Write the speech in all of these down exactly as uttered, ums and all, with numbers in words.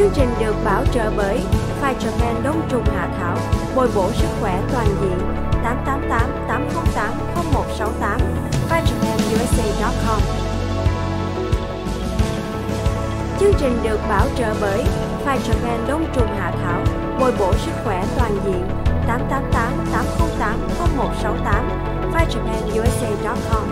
Chương trình được bảo trợ bởi Pfizer Japan Đông trùng hạ thảo, bồi bổ sức khỏe toàn diện. Tám tám tám tám không tám không một sáu tám pfizer japan u s a chấm com. Chương trình được bảo trợ bởi Pfizer Japan Đông trùng hạ thảo, bồi bổ sức khỏe toàn diện. Tám tám tám tám không tám không một sáu tám pfizer japan u s a chấm com.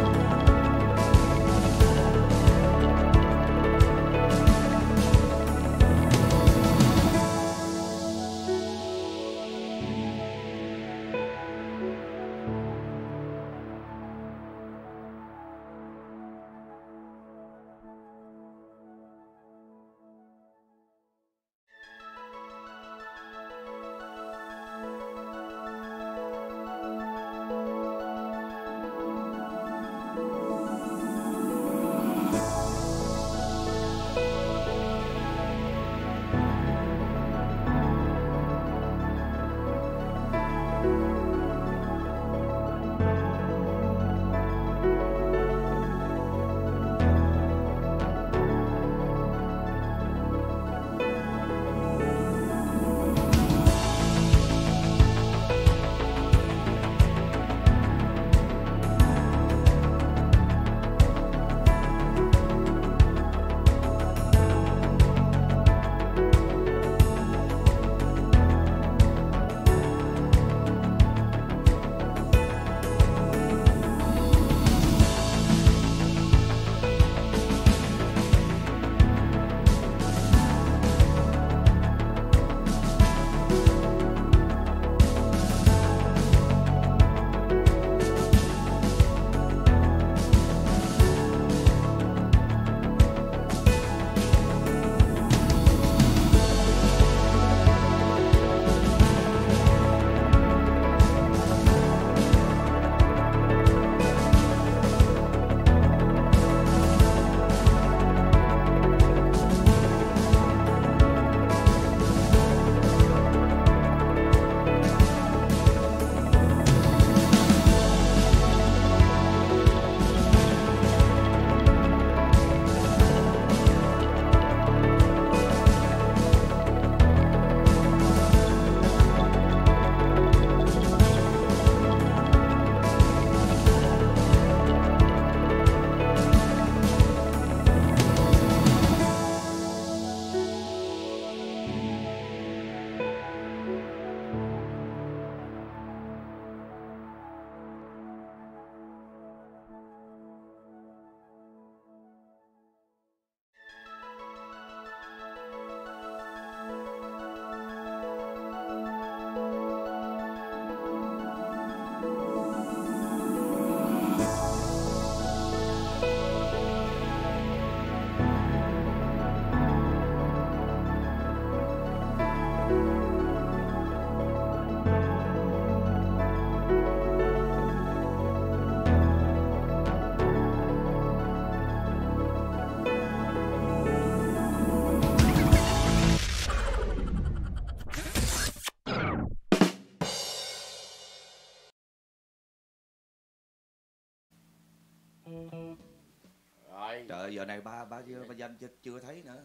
Rồi. Trời, giờ này ba ba chưa ba danh chưa, chưa thấy nữa.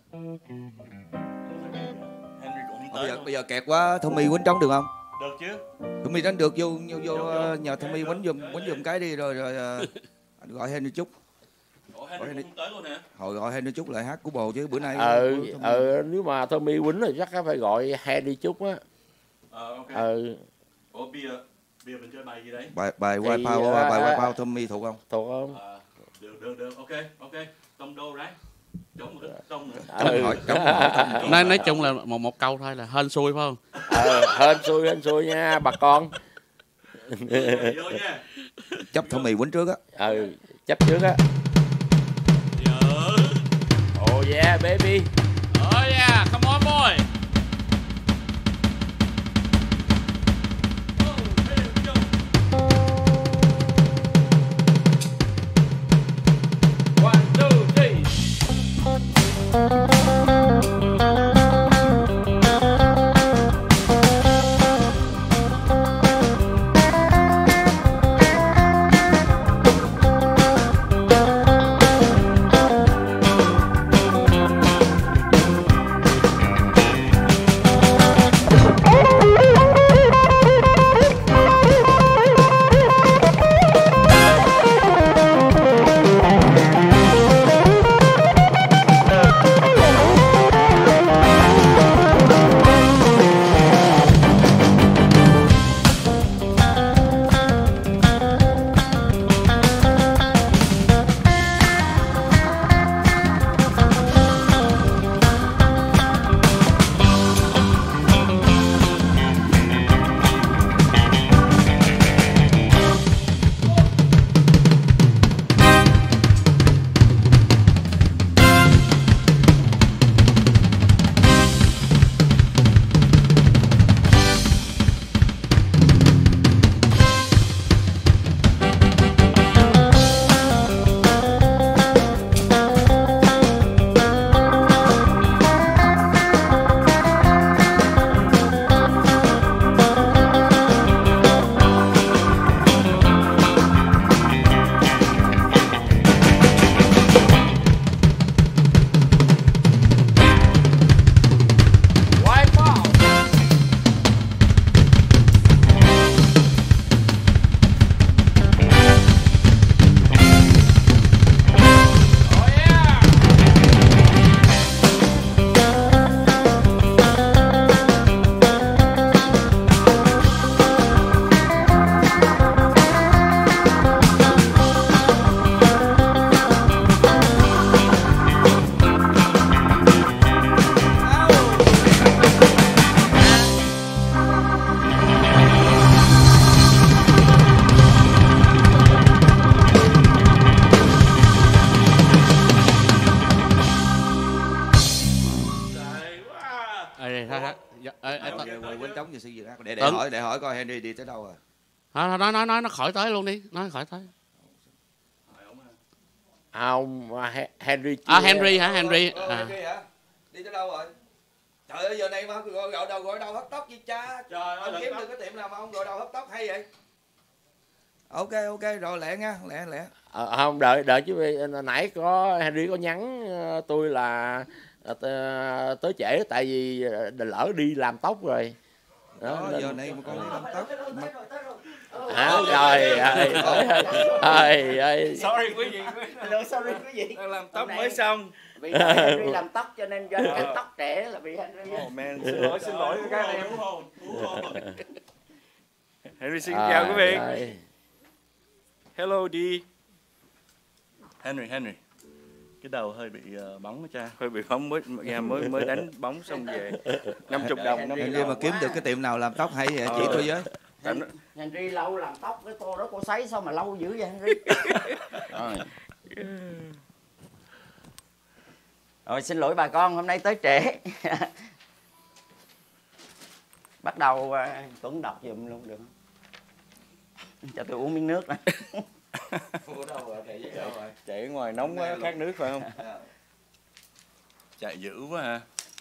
Henry cũng bây giờ bây giờ kẹt quá, Tommy quýnh trống được không? Được chứ. Tommy đánh được, vô vô, vô, vô nhờ Tommy quýnh giùm quýnh giùm cái đi rồi rồi anh gọi Henry Trúc. Ủa, Henry, Henry cũng tới luôn hả? Hồi gọi Henry Trúc lại hát của bồ chứ bữa nay. Ờ ờ nếu mà Tommy quýnh thì chắc phải gọi Henry Trúc á. Ờ ok. Ờ. Ủa bia bia mình chơi bài gì đấy? Bài bài Wipeout bài Wipeout Tommy thuộc không? Thuộc không? À, được được được, ok ok. Tông đô right. Chống một cái tông nữa. Ừ. Hỏi, chống hỏi, chống nói nói chung là một một câu thôi là hên xui phải không? Ờ hên xui hên xui nha bà con. Vô nha. Chấp Tommy quýnh trước á. Ừ, chấp trước á. Oh yeah baby. Oh yeah, come on boy. nghệ sĩ Việt Nam. Để để Tuấn. hỏi để hỏi coi Henry đi tới đâu rồi. Nói nói nói nói nó khỏi tới luôn đi, nói khỏi tới. À, ông Henry. À Henry hả? Henry. Ờ, À. Henry hả? Đi tới đâu rồi? Trời ơi giờ này mà gọi gọi đầu gọi đầu hấp tóc gì cha. Trời ơi, Ông kiếm được cái tiệm nào mà ông gọi đầu hấp tóc hay vậy? Ok ok rồi lẹ nha, lẹ lẹ. À, không đợi đợi chứ nãy có Henry có nhắn tôi là tới trễ tại vì lỡ đi làm tóc rồi. Đó, Đó, nên... giờ này mà con đi làm tóc. Mà... À, trời ơi, trời ơi. Sorry quý vị. Hello, sorry quý vị. Đang làm tóc mới xong. Vì Henry làm tóc cho nên doanh cắt tóc trẻ là vì Henry. Oh man, xin lỗi, xin lỗi cái này em. Henry xin À, chào quý vị. trời. Hello đi. Henry, Henry. Cái đầu hơi bị uh, bóng đó cha, hơi bị bóng mới mới mới đánh bóng xong về. năm mươi đồng, năm mươi Henry đồng. mà kiếm được cái tiệm nào làm tóc hay vậy chỉ tôi với. Henry lâu làm tóc cái cô đó cô sấy sao mà lâu dữ vậy Henry? Rồi. Rồi xin lỗi bà con hôm nay tới trễ. Bắt đầu uh, Tuấn đọc giùm luôn được không? Cho tôi uống miếng nước nè. Chạy ngoài nóng quá, khát nước phải không? Chạy dữ quá hả?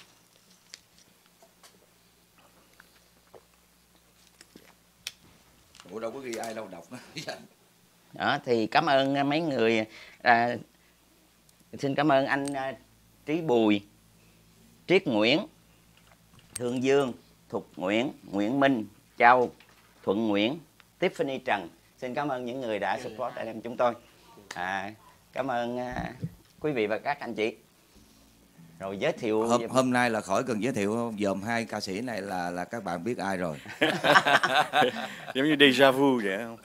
Ủa đâu có ghi ai đâu đọc. Đó thì cảm ơn mấy người, à, xin cảm ơn anh à, Trí Bùi, Triết Nguyễn, Thương Dương, Thục Nguyễn, Nguyễn Minh, Châu, Thuận Nguyễn, Tiffany Trần. Xin cảm ơn những người đã support anh em chúng tôi. À, cảm ơn à, quý vị và các anh chị. Rồi giới thiệu Hôm, hôm nay là khỏi cần giới thiệu không? Dòm hai ca sĩ này là là các bạn biết ai rồi. Giống như déjà vu vậy không?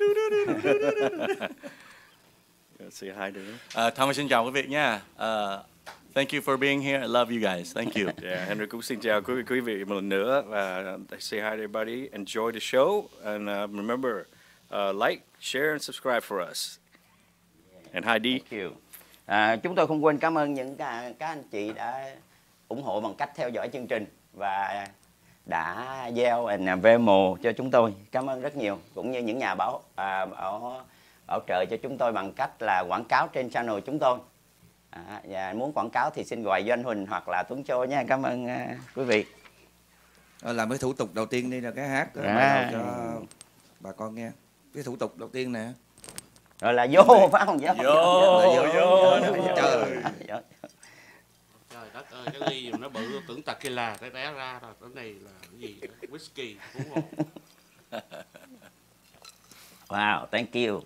Say hi được. Uh, Thomas xin chào quý vị nha. Uh, thank you for being here. I love you guys. Thank you. Yeah, Henry cũng xin chào quý, quý vị một lần nữa và say hi to everybody. Enjoy the show and uh, remember uh, like, share and subscribe for us. And hi D. Thank you. À, chúng tôi không quên cảm ơn những các, các anh chị đã ủng hộ bằng cách theo dõi chương trình và đã gieo and Venmo cho chúng tôi. Cảm ơn rất nhiều. Cũng như những nhà bảo à, bảo, bảo trợ cho chúng tôi bằng cách là quảng cáo trên channel chúng tôi. À, và muốn quảng cáo thì xin gọi Doanh Huỳnh hoặc là Tuấn Châu nha. Cảm ơn uh, quý vị. À, làm cái thủ tục đầu tiên đi là cái hát À. à. cho bà con nghe. Cái thủ tục đầu tiên nè. Rồi là vô phải không? Vô, Vô, vô. Trời. Trời đất ơi, cái ly nó bự tưởng tequila té té ra rồi, cái này là cái gì? Whisky, đúng không? Wow, thank you.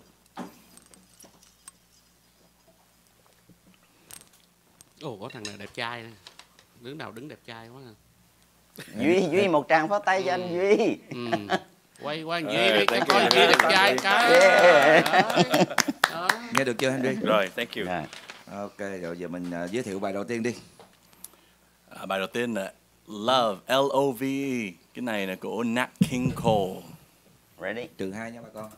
Ồ, có thằng này đẹp trai nè. Đứng nào đứng đẹp trai quá nè. Duy, Duy một tràng pháo tay cho anh Duy. Ừ. Quay qua Duy Rồi, đi, thank coi you, Duy Henry. đẹp trai cái. Yeah. Đấy. Đó. Nghe được chưa Henry? Rồi, thank you. Rồi. Ok, rồi giờ mình uh, giới thiệu bài đầu tiên đi. À, bài đầu tiên là Love, L O V E. Cái này là của Nat King Cole. Ready? Trừ hai nha bà con.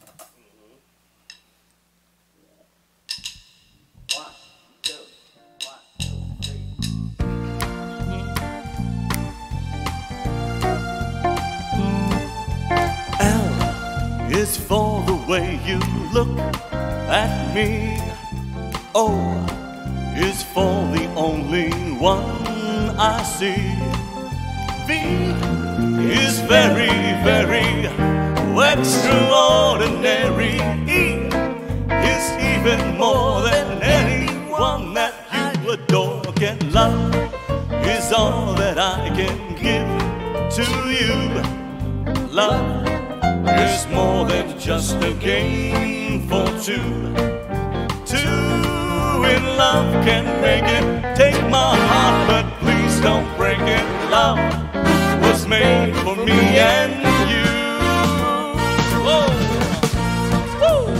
L is for the way you look at me. O is for the only one I see. V is very, very extraordinary. E is even more than anyone that you adore can love. Is all that I can give to you. Love is more than just a game for two. Two in love can make it. Take my heart, but please don't break it. Love was made for me and you. Whoa. Woo.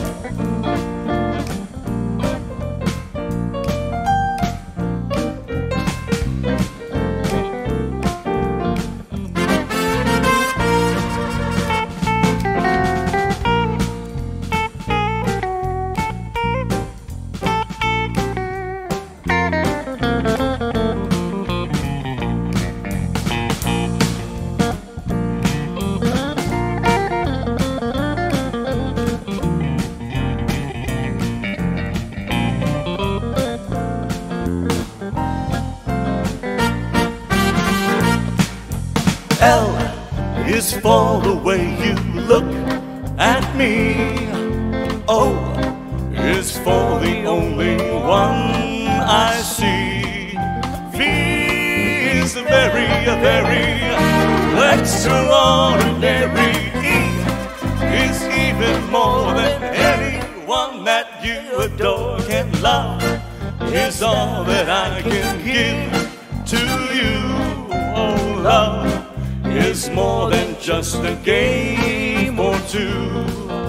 L is for the way you look at me. O is for the only one I see. V is very, very extraordinary. E is even more than anyone that you adore can love. Is all that I can give to you. Oh, love is more than just a game or two.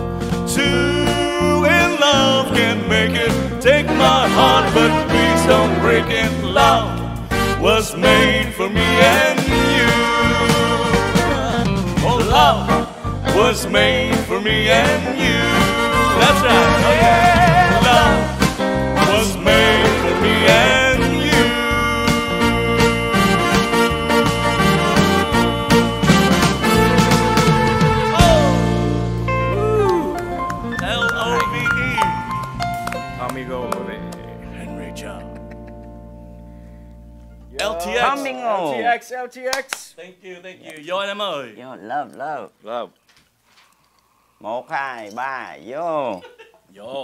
Two in love can make it. Take my heart, but please don't break it. Love was made for me and you. Oh, love was made for me and you. That's right. Oh, yeah. Love was made for me and you. Oh, L O V E. Amigo de Henry Chow. L T X. Amigo. L T X, L T X. Thank you, thank you. Vô anh em ơi. Vô, love, love. Love. Một, hai, ba, vô. Vô.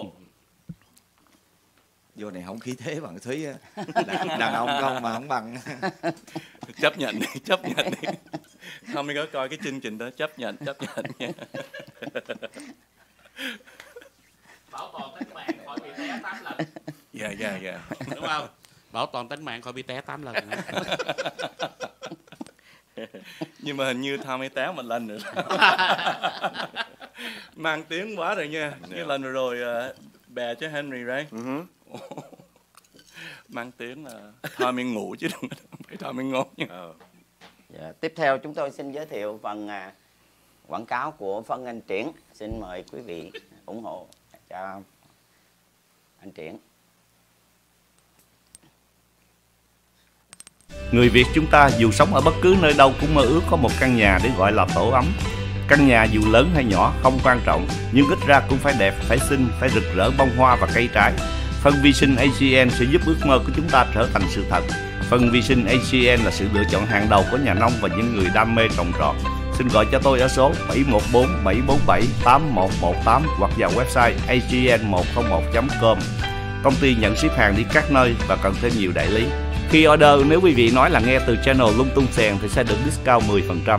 Vô này không khí thế bằng Thúy á. Đàn, đàn ông không mà không bằng. Chấp nhận đi, chấp nhận đi. Không có coi cái chương trình đó, chấp nhận, chấp nhận nha. Bảo toàn tính mạng khỏi bị té tám lần. Dạ, dạ, dạ. Đúng không? Bảo toàn tính mạng khỏi bị té tám lần. Nhưng mà hình như Tommy té một lần nữa. Mang tiếng quá rồi nha. Cái lần rồi uh, bè cho Henry right? Uh-huh. Mang tiếng là Tommy ngủ chứ không phải Tommy ngủ nha. Uh. Dạ, tiếp theo chúng tôi xin giới thiệu phần à, quảng cáo của Phân Anh Triển. Xin mời quý vị ủng hộ cho anh Triển. Người Việt chúng ta dù sống ở bất cứ nơi đâu cũng mơ ước có một căn nhà để gọi là tổ ấm. Căn nhà dù lớn hay nhỏ không quan trọng, nhưng ít ra cũng phải đẹp, phải xinh, phải rực rỡ bông hoa và cây trái. Phân vi sinh a giê en sẽ giúp ước mơ của chúng ta trở thành sự thật. Phân vi sinh a giê en là sự lựa chọn hàng đầu của nhà nông và những người đam mê trồng trọt. Xin gọi cho tôi ở số bảy một bốn bảy bốn bảy tám một một tám hoặc vào website a g n một không một chấm com. Công ty nhận ship hàng đi các nơi và cần thêm nhiều đại lý. Khi order, nếu quý vị nói là nghe từ channel Lung Tung Sèn thì sẽ được discount mười phần trăm.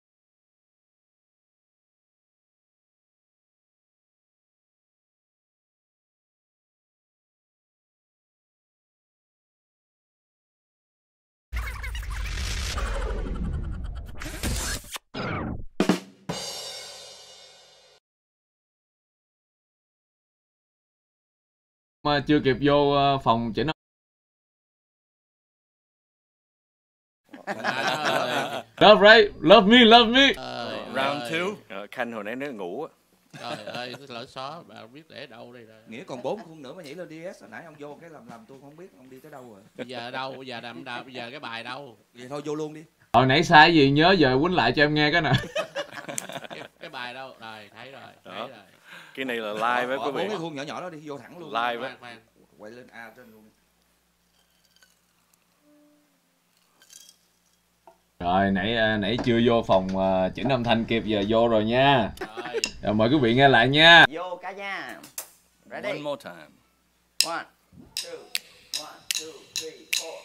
Mà chưa kịp vô phòng chỉnh. Love right, love me, love me. Trời Round ơi. two. Ờ, Khanh hồi nãy nó ngủ á. Trời ơi, cái lỡ xó, bà biết để đâu đây rồi. Nghĩa còn bốn khung nữa mà nhảy lên đê ét. Hồi nãy ông vô cái làm làm tôi không biết ông đi tới đâu rồi. Bây giờ đâu, bây giờ nằm đâu, bây giờ cái bài đâu. Vậy thôi vô luôn đi. Hồi nãy sai gì nhớ giờ quýnh lại cho em nghe cái nè. Cái, cái bài đâu, rồi, thấy rồi, thấy Đó. rồi. Cái này là live với quý Bốn vị. cái khuôn nhỏ nhỏ đó đi, vô thẳng luôn. Live á. Khoan, khoan. Quay lên A trên luôn. Rồi nãy nãy chưa vô phòng uh, chỉnh âm thanh kịp, giờ vô rồi nha. Rồi. Rồi mời quý vị nghe lại nha. Vô cả nhà. Ready? One more time. One, two, one, two, three, four.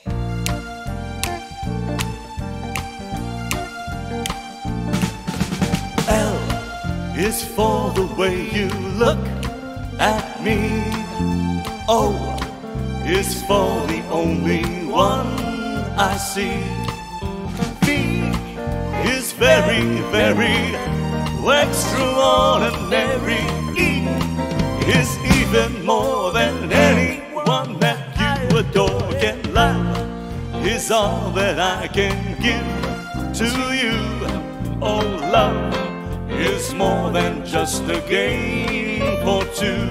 L is for the way you look at me. O is for the only one I see. V is very, very extraordinary. E is even more than anyone that you adore can love. Is all that I can give to you. Oh, love is more than just a game for two.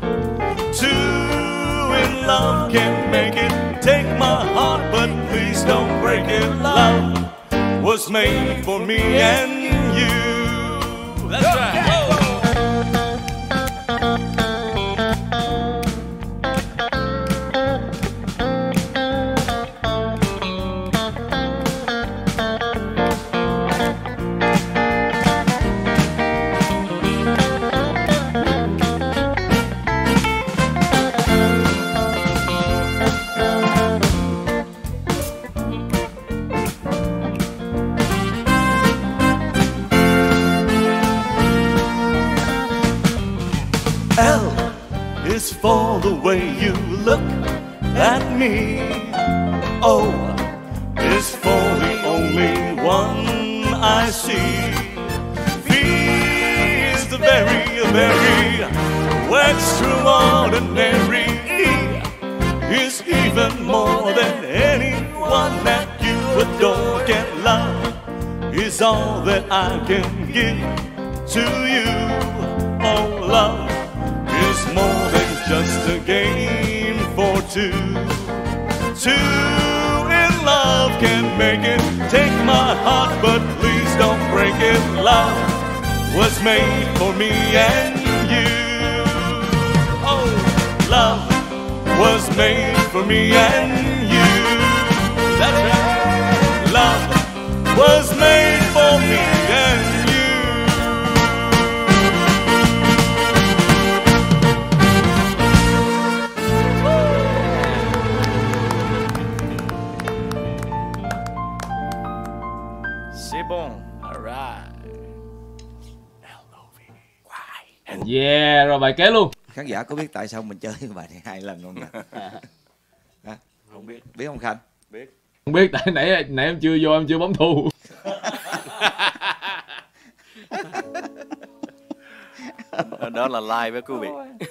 Two in love can make it. Take my heart, but please don't break it. Love was made for me and you. That's right. L is for the way you look at me. O is for the only one I see. V is the very, very extraordinary. E is even more than anyone that you adore can love. Is all that I can give to you. Oh, love is more than just a game for two. Two in love can make it. Take my heart, but please don't break it. Love was made for me and you. Oh, love was made for me and you. That's right. Love was made for me and you. C'est bon. Alright. Yeah, rồi bài kế luôn. Khán giả có biết tại sao mình chơi cái bài này hai lần không nhỉ? Hả? Không biết. Biết không Khanh? Biết. Không biết, tại nãy nãy em chưa vô, em chưa bấm thu. Đó là live với quý vị.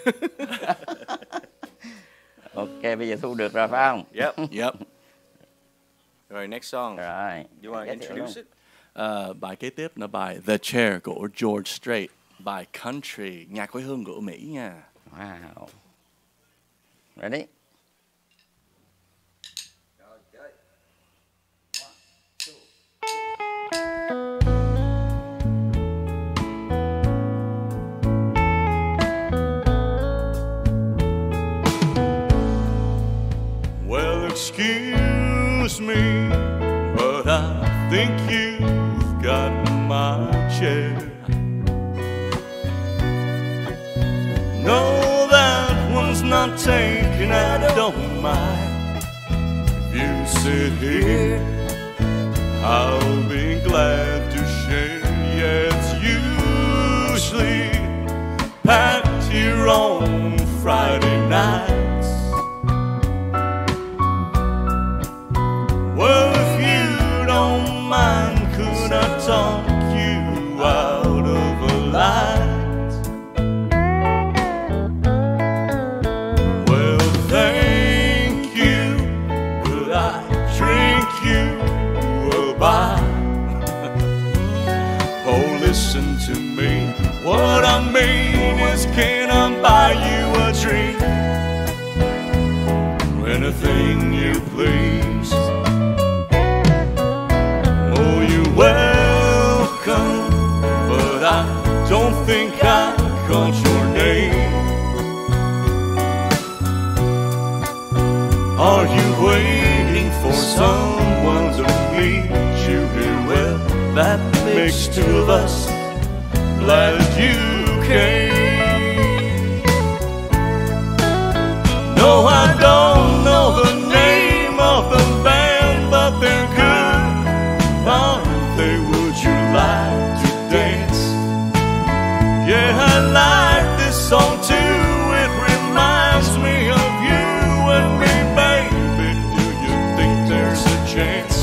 Ok, bây giờ thu được rồi phải không? Yep, yep. Rồi, next song. Rồi. You want to introduce it? Uh, bài kế tiếp là bài The Chair của George Strait, bài country, nhạc quê hương của Mỹ nha. Wow. Ready? Well, excuse me, but I think you've got my chair. No, that one's not taken, I don't mind. If you sit here, I'll be glad to share. Yeah, it's usually packed here on Friday nights. Well, if you don't mind, could I talk you out of a light? Well, thank you. Could I drink you a bite? Oh, listen to me. What I mean is, can I buy you a drink? Anything you please. Oh, you're welcome, but I don't think I caught your name. Are you waiting for someone to meet you here? Well, that makes two of us. Glad you came. No, I don't know the name of the band, but they're good, aren't they? Would you like to dance? Yeah, I like this song too. It reminds me of you and me, baby. Do you think there's a chance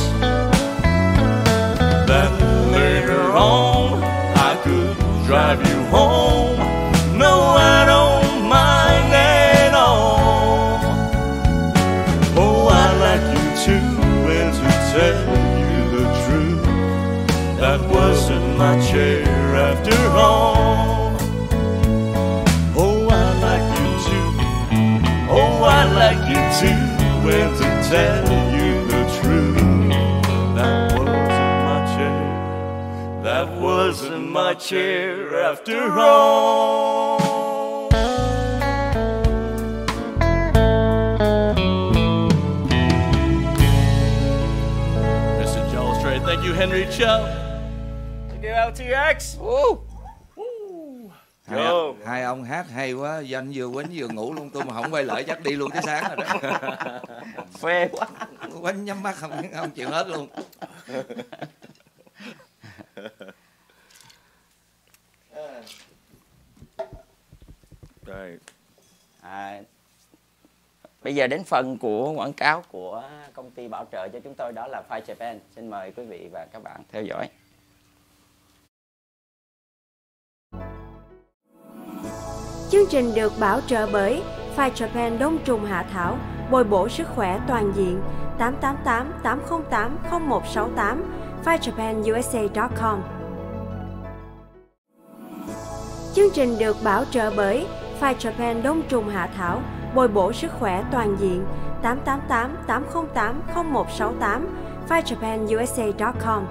that later on I could drive you home? No, I don't mind at all. Oh, I like you too, and to tell you the truth, that wasn't my chair after all. Oh, I like you too. Oh, I like you too, and to tell you the truth, that wasn't my chair. That wasn't my chair after all. Mister Joel Strait, thank you, Henry Cho. Thank you, L T X. Woo. Hai, Go. hai ông hát hay quá, danh vừa quýnh vừa ngủ luôn, tôi mà không quay lại chắc đi luôn tới sáng rồi đó. Phê quá. Quýnh nhắm mắt không không chịu hết luôn. Rồi, Right. À, bây giờ đến phần của quảng cáo của công ty bảo trợ cho chúng tôi, đó là Fight Japan. Xin mời quý vị và các bạn theo dõi. Chương trình được bảo trợ bởi Fight Japan Đông trùng hạ thảo, bồi bổ sức khỏe toàn diện. Tám tám tám tám không tám không một sáu tám fight japan u s a chấm com. Chương trình được bảo trợ bởi Fight Japan Đông trùng hạ thảo, bồi bổ sức khỏe toàn diện. Tám tám tám tám không tám không một sáu tám fight japan u s a chấm com.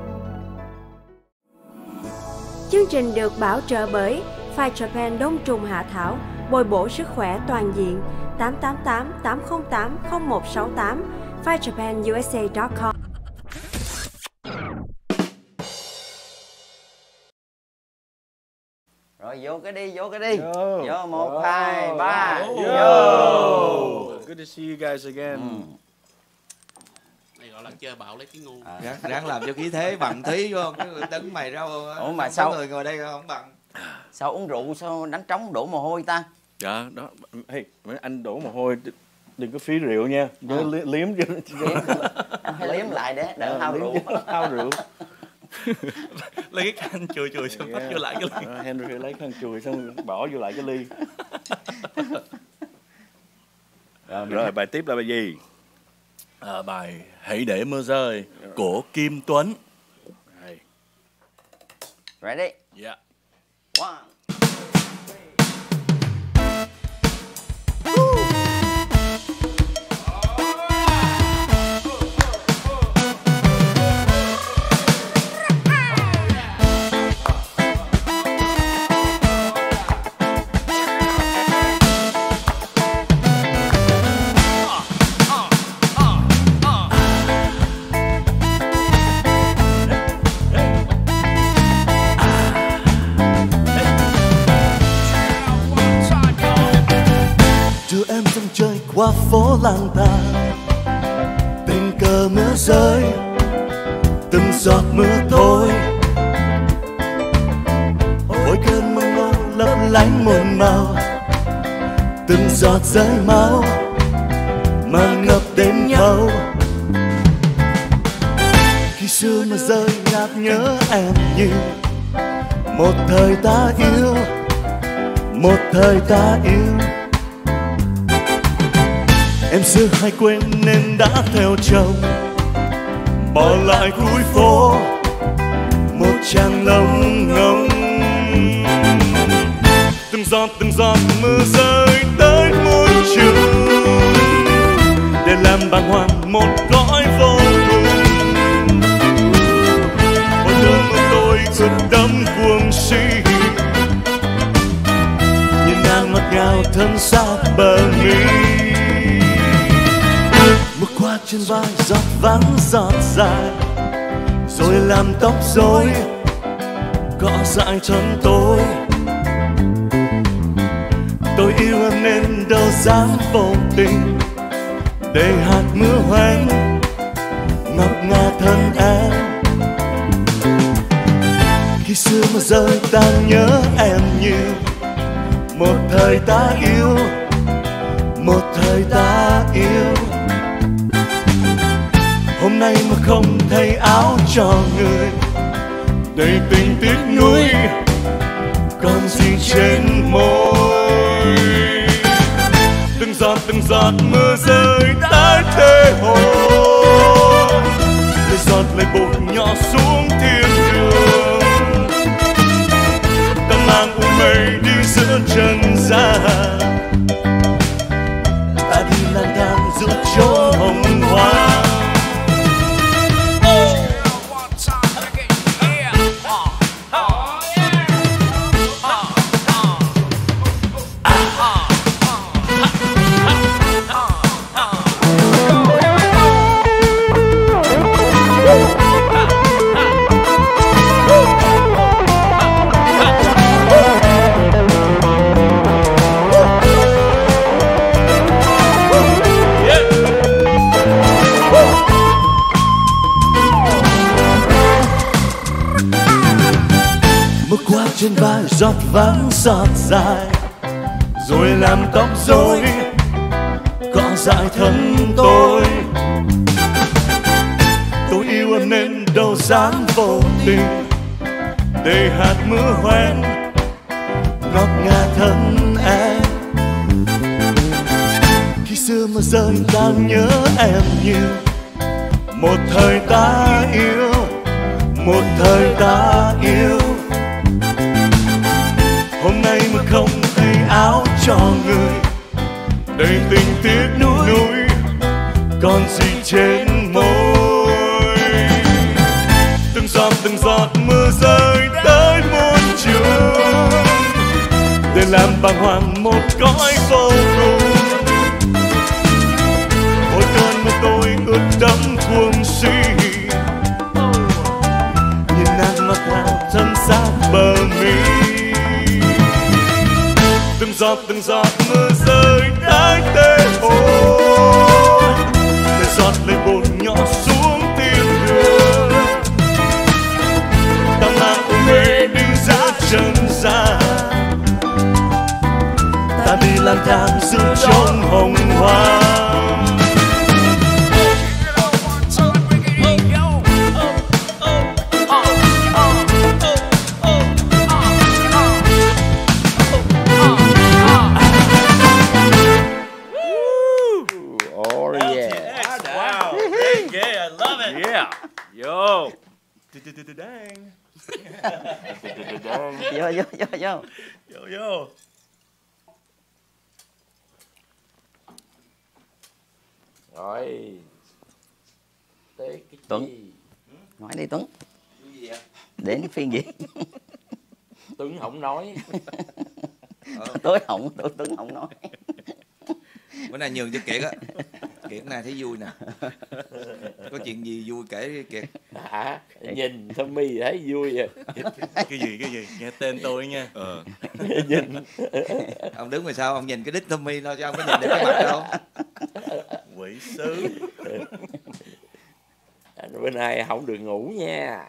Chương trình được bảo trợ bởi Fight Japan Đông trùng hạ thảo, bồi bổ sức khỏe toàn diện. Tám tám tám tám không tám không một sáu tám fight japan u s a chấm com. Rồi vô cái đi, vô cái đi. Yo. Vô một, Wow. hai, ba. Yo. Vô. Good to see you guys again. Này gọi là chơi bạo lấy cái ngu. À. Ráng, ráng làm cho khí thế bằng thí vô, cái đứng mày ra. Ủa mà có sao- người ngồi đây không bằng. Sao uống rượu sao đánh trống đổ mồ hôi ta? Dạ, đó. Hey, mấy anh đổ mồ hôi, đừng có phí rượu nha. Nhớ À. li- liếm cho. Anh phải liếm lại để đỡ Ờ, hao liếm rượu. cho hao rượu. Lấy cái khăn chùi chùi xong bắt vô lại cái ly. Đó, Henry lấy khăn chùi xong bỏ vô lại cái ly. Rồi bài tiếp là bài gì? À, bài Hãy để mưa rơi của Kim Tuấn. Ready? Yeah. One. Đưa em dòng chơi qua phố lang thang, tình cờ mưa rơi, từng giọt mưa thôi. Ôi cơn mưa ngô lấp lánh muôn màu, từng giọt rơi máu mà ngập đến nhau. Khi xưa mưa rơi nhạt nhớ em như một thời ta yêu, một thời ta yêu. Em xưa hay quên nên đã theo chồng, bỏ lại cuối phố một chàng lông ngông. Từng giọt từng giọt mưa rơi tới môi trường, để làm bàng hoàng một cõi vô cùng. Ôi cơn mưa tôi ướt đẫm cuồng si, nhưng nàng ngọt ngào thơm sát bờ mi. Mưa qua trên vai giọt vắng giọt dài, rồi làm tóc rối cỏ dại thân tôi. Tôi yêu em nên đâu dám vô tình, để hạt mưa hoen ngọc ngà thân em. Khi xưa mưa rơi ta nhớ em như một thời ta yêu, một thời ta yêu. Hôm nay mà không thay áo cho người, đầy tình tiếc nuối còn gì trên môi. Từng giọt từng giọt mưa rơi đã thề hồn, để giọt lấy bột nhỏ xuống thiên đường. Ta mang u mây đi giữa trần gian, ta đi lang thang giữa chốn hồng hoa. Mưa qua trên vai giọt vắng giọt dài, rồi làm tóc rối cọ dại thân tôi. Tôi yêu em nên đâu dám vô tình, để hạt mưa hoen ngọt ngào thân em. Khi xưa mưa rơi ta nhớ em nhiều, một thời ta yêu, một thời ta yêu. Hôm nay mưa không thay áo cho người, đầy tình tiếc nuối còn gì trên môi. Từng giọt từng giọt mưa rơi tới muôn trường, để làm bàng hoàng một cõi vô cùng. Mỗi cơn mưa tôi ướt đẫm cuồng suy, nhìn nàng ngọt ngào thân xác bờ mi. Từng giọt từng giọt mưa rơi đái tê ôi, để giọt lệ buồn nhỏ xuống thiên đường. Ta mang ôm mê đi dã trần gian, ta đi lang thang giữa chốn hồng hoang. Yeah, yo. Dang. Vô vô vô vô. Yo yo. Rồi. Tới cái Tuấn. gì? Nói đi Tuấn. Cái gì vậy? Đến phiên gì? Tuấn không nói. Tối không, tôi Tuấn không nói. Bữa nay nhường cho Kiệt á. Kiệt này thấy vui nè. Có chuyện gì vui kể đi Kiệt. Hả? Nhìn Tommy thấy vui rồi. Cái gì cái gì? Nghe tên tôi nha. Ờ. Nhìn. Ông đứng ngoài sau ông nhìn cái đít Tommy thôi chứ ông có nhìn được cái mặt đâu. Quỷ sứ. Bữa nay không được ngủ nha.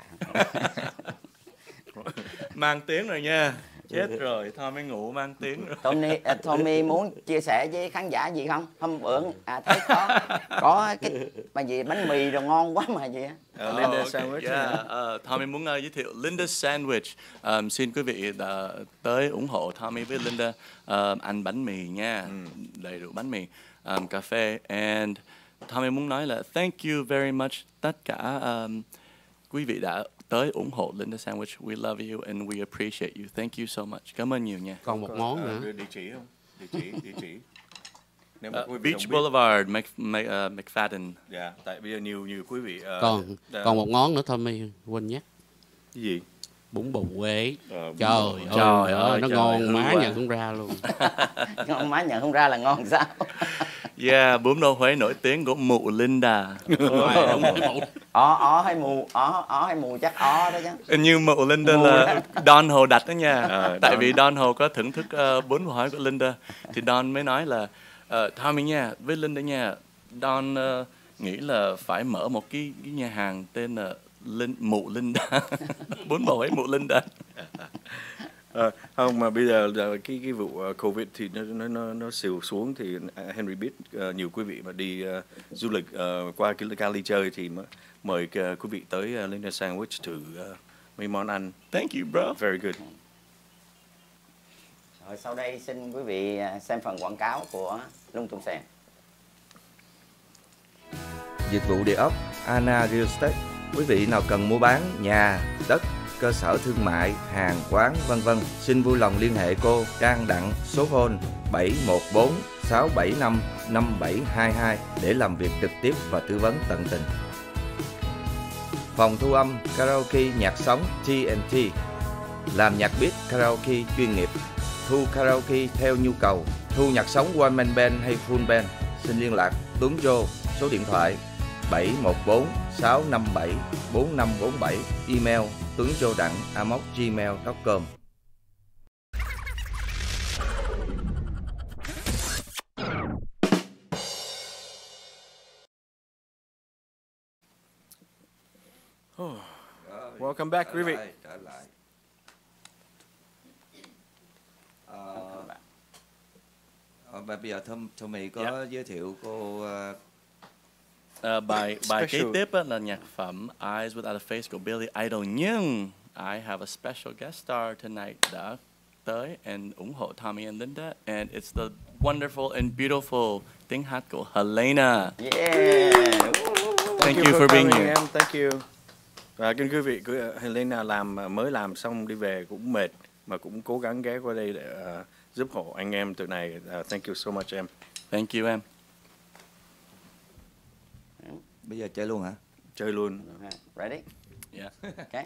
Mang tiếng rồi nha. Chết rồi, thôi mới ngủ mang tiếng rồi. Tommy, à, Tommy muốn chia sẻ với khán giả gì không? Hôm bữa à, thấy có có cái mà gì bánh mì rồi ngon quá mà gì á. Uh, Linda okay. Sandwich. Yeah. Uh, Tommy muốn uh, giới thiệu Linda Sandwich. Um, xin quý vị uh, tới ủng hộ Tommy với Linda. Uh, ăn bánh mì nha, mm. đầy đủ bánh mì, um, cà phê. And Tommy muốn nói là thank you very much tất cả um, quý vị đã tới ủng hộ Linda Sandwich. We love you and we appreciate you. Thank you so much. Cảm ơn nhiều nha. Còn một món nữa. Uh, địa chỉ không? Địa chỉ, địa chỉ. Nếu mà uh, Beach Boulevard, Mc, Mc, uh, McFadden. Dạ, yeah, tại bây giờ nhiều nhiều quý vị. Uh, còn đã... còn một món nữa Tommy quên nhắc. Cái gì? Bún bò Huế. Ờ, trời ơi, trời ơi, nó trời ngon ơi, má quá. nhận không ra luôn. Ngon má nhận không ra là ngon sao? Yeah, bún bò Huế nổi tiếng của mụ Linda. Ó ó hay mù, ó ó hay mù chắc ó đó chứ. Như mụ Linda là Don Hồ đặt đó nha. À, tại Don. vì Don Hồ có thưởng thức uh, bún bò Huế của Linda, thì Don mới nói là uh, Tommy nha, với Linda nha, Don uh, nghĩ là phải mở một cái, cái nhà hàng tên là Linh, mụ Linda. Bún bò Huế mụ Linda. À, không mà bây giờ là cái cái vụ uh, Covid thì nó nó nó nó xìu xuống thì Henry biết uh, nhiều quý vị mà đi uh, du lịch uh, qua cái Cali chơi thì mời uh, quý vị tới uh, Linda Sandwich thử uh, mấy món ăn. Thank you bro. Very good. Rồi sau đây xin quý vị xem phần quảng cáo của Lung Tung Sen. Dịch vụ địa ốc Anna Real Estate. Quý vị nào cần mua bán nhà, đất, cơ sở thương mại, hàng quán vân vân, xin vui lòng liên hệ cô Trang Đặng số phone bảy một bốn sáu bảy năm năm bảy hai hai để làm việc trực tiếp và tư vấn tận tình. Phòng thu âm karaoke nhạc sống T and T, làm nhạc beat karaoke chuyên nghiệp, thu karaoke theo nhu cầu, thu nhạc sống one man band hay full band. Xin liên lạc Tuấn Joe số điện thoại bảy một bốn sáu năm bảy bốn năm bốn bảy, email tuấn.joe.đặng a m o c gmail chấm com. Oh. Welcome back quý vị. Trở lại. Ờ, Và bây giờ Thom Tommy có Yeah. giới thiệu cô uh, Ờ, bài bài kế Special. tiếp á, là nhạc phẩm Eyes Without a Face của Billy Idol, nhưng I have a special guest star tonight đã tới and ủng hộ Tommy and Linda, and it's the wonderful and beautiful tiếng hát của Helena. Yeah. Thank you for being coming, here. em. Thank you. Và kính quý vị, cứ- Helena làm mới làm xong đi về cũng mệt mà cũng cố gắng ghé qua đây để uh, giúp hộ anh em từ này. Uh, thank you so much em. Thank you em. bây giờ chơi luôn hả? Chơi luôn. Ready? Yeah. Okay.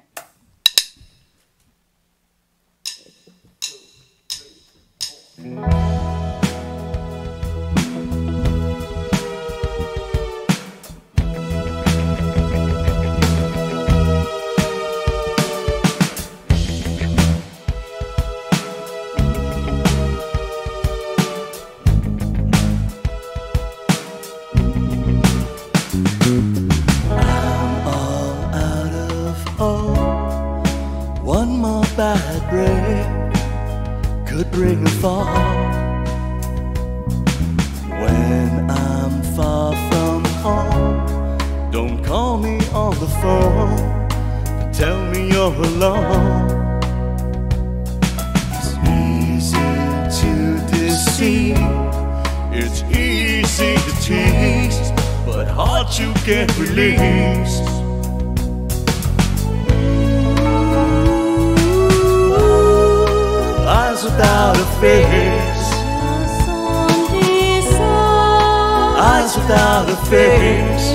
One more bad break could bring a fall. When I'm far from home, don't call me on the phone, tell me you're alone. It's easy to deceive, it's easy to tease, but hard to get released. Eyes without a face, eyes without a face,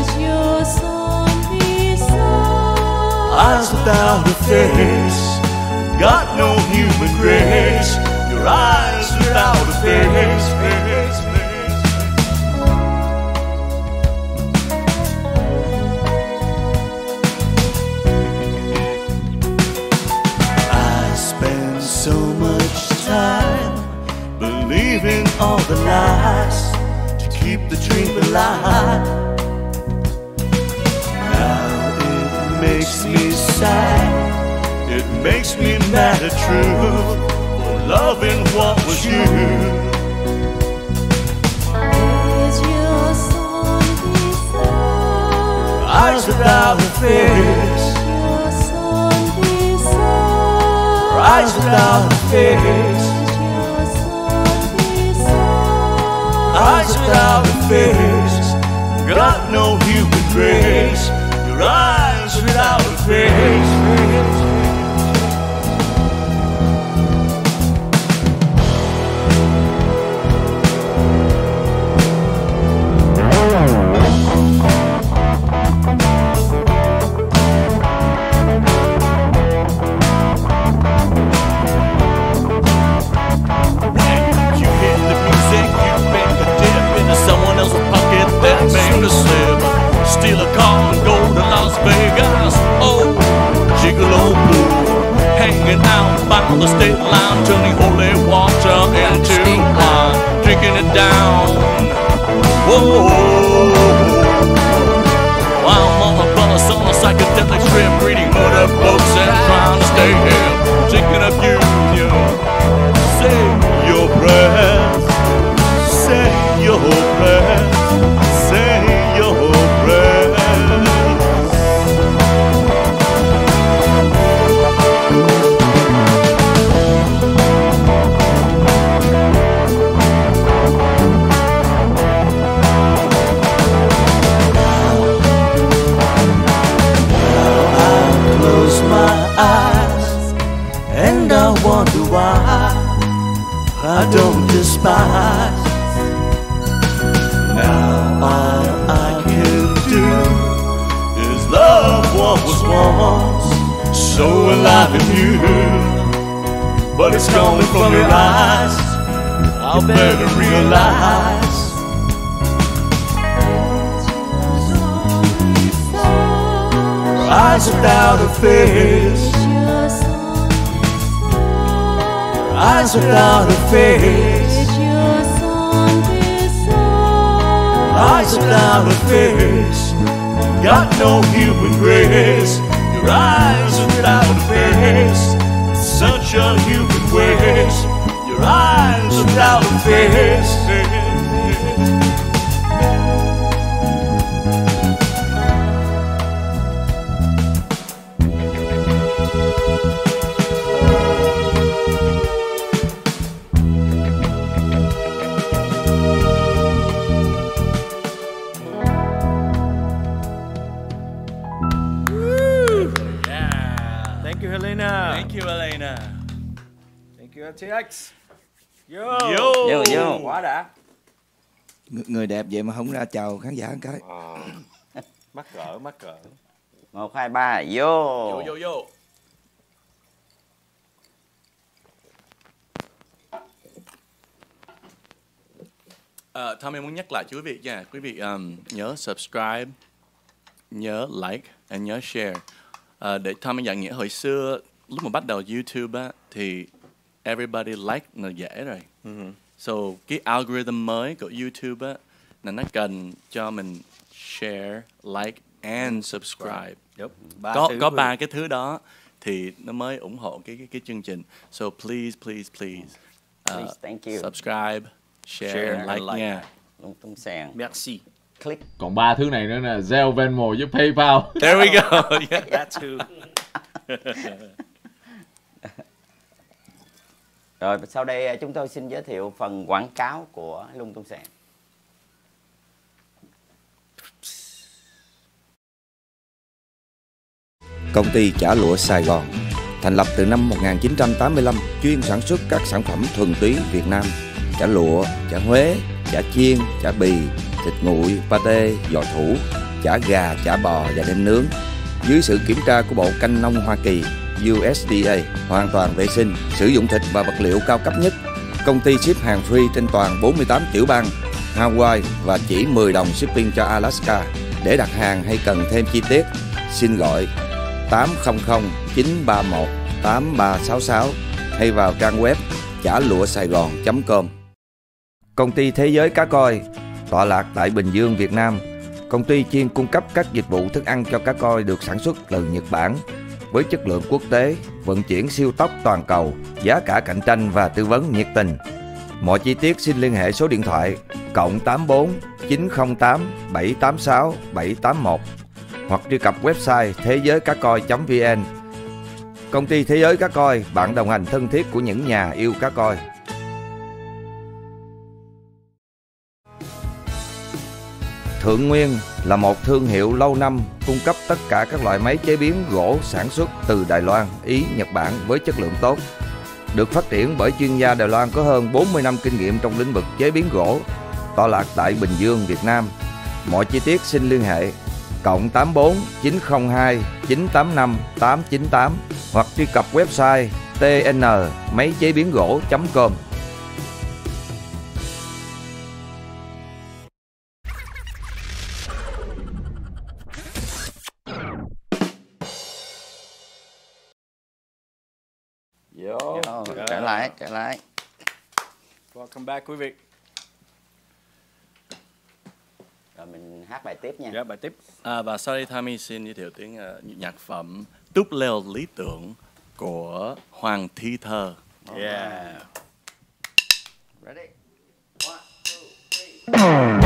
eyes without a face, got no human grace. Your eyes without a face, face, face. I spend so much time believing all the lies to keep the dream alive. Now it makes me sad, it makes me mad at truth for loving what was you. Eyes without a face, eyes without a face, eyes without a face, got no human grace. Your eyes without a face, face. Steal a car and go to Las Vegas. Oh, gigolo blue, hanging out by the state line, turning holy water into wine, drinking it down. Whoa, while mama brother's on a psychedelic trip, reading murder books and trying to stay hip, thinking of you, you. Say your prayers, say your prayers, say your prayers. Close my eyes and I wonder why I don't despise. Now all I can do is love what was once so alive in you, but it's coming from your eyes. I better realize. Eyes without a face, eyes without a face, eyes without a face, got no human grace. Your eyes without a face, such a human waste. Your eyes without a face. tê ích. Yo. Yo. Vô, vô. Quá đã. Người, người đẹp vậy mà không ra chào khán giả một cái. À. Mắc cỡ, mắc cỡ. Một, hai, ba, vô. Yo, yo, yo. Uh, Tommy muốn nhắc lại cho quý vị nha, quý vị um, nhớ subscribe, nhớ like, and nhớ share. Uh, để Tommy dạy nghĩa hồi xưa lúc mà bắt đầu YouTube á thì everybody like là dễ rồi. Uh-huh. So cái algorithm mới của YouTube á là nó cần cho mình share, like and subscribe. Yep. Ba có thứ có luôn. ba cái thứ đó thì nó mới ủng hộ cái cái, cái chương trình. So please, please, please, uh, Please, thank you. subscribe, share, Share and and like, like. nha. Lung tung sàn. Merci. Click. Còn ba thứ này nữa nè, Zelle, Venmo với PayPal. There we go. Yeah. That too. Rồi sau đây chúng tôi xin giới thiệu phần quảng cáo của Lung Tung Sàn. Công ty chả lụa Sài Gòn thành lập từ năm một nghìn chín trăm tám mươi lăm, chuyên sản xuất các sản phẩm thuần túy Việt Nam: chả lụa, chả Huế, chả chiên, chả bì, thịt nguội, pate, giò thủ, chả gà, chả bò và đem nướng. Dưới sự kiểm tra của Bộ Canh nông Hoa Kỳ U S D A, hoàn toàn vệ sinh, sử dụng thịt và vật liệu cao cấp nhất. Công ty ship hàng free trên toàn bốn mươi tám tiểu bang Hawaii và chỉ mười đồng shipping cho Alaska. Để đặt hàng hay cần thêm chi tiết, xin gọi tám không không chín ba một tám ba sáu sáu hay vào trang web chả lụa sài gòn chấm com. Công ty Thế giới Cá Coi tọa lạc tại Bình Dương, Việt Nam. Công ty chuyên cung cấp các dịch vụ thức ăn cho cá coi được sản xuất từ Nhật Bản với chất lượng quốc tế, vận chuyển siêu tốc toàn cầu, giá cả cạnh tranh và tư vấn nhiệt tình. Mọi chi tiết xin liên hệ số điện thoại cộng tám bốn chín không tám bảy tám sáu bảy tám một hoặc truy cập website thế giới cá coi chấm vn. Công ty Thế giới Cá Coi, bạn đồng hành thân thiết của những nhà yêu cá coi. Thượng Nguyên là một thương hiệu lâu năm cung cấp tất cả các loại máy chế biến gỗ sản xuất từ Đài Loan, Ý, Nhật Bản với chất lượng tốt. Được phát triển bởi chuyên gia Đài Loan có hơn bốn mươi năm kinh nghiệm trong lĩnh vực chế biến gỗ, tọa lạc tại Bình Dương, Việt Nam. Mọi chi tiết xin liên hệ cộng tám bốn chín không hai chín tám năm tám chín tám hoặc truy cập website tn máy chế biến gỗ chấm com. Vô. Vô. Trở lại, trở lại. Welcome back quý vị. Rồi mình hát bài tiếp nha. Dạ, bài tiếp. À, và sau đây Tommy xin giới thiệu tiếng uh, nhạc phẩm Túp Leo Lý Tưởng của Hoàng Thi Thơ. Yeah. Ready? One, two, three.